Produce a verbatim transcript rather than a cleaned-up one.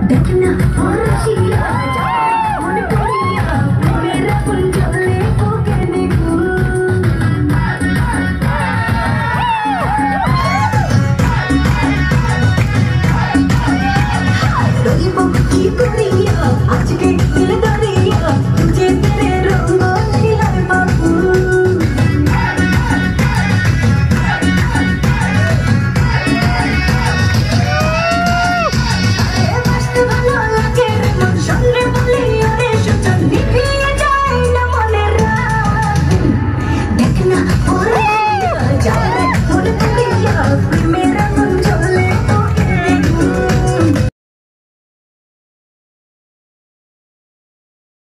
देखना मानुsia मन कोरिया मेरा पंजले को कहने को Dari bukti dunia, आज के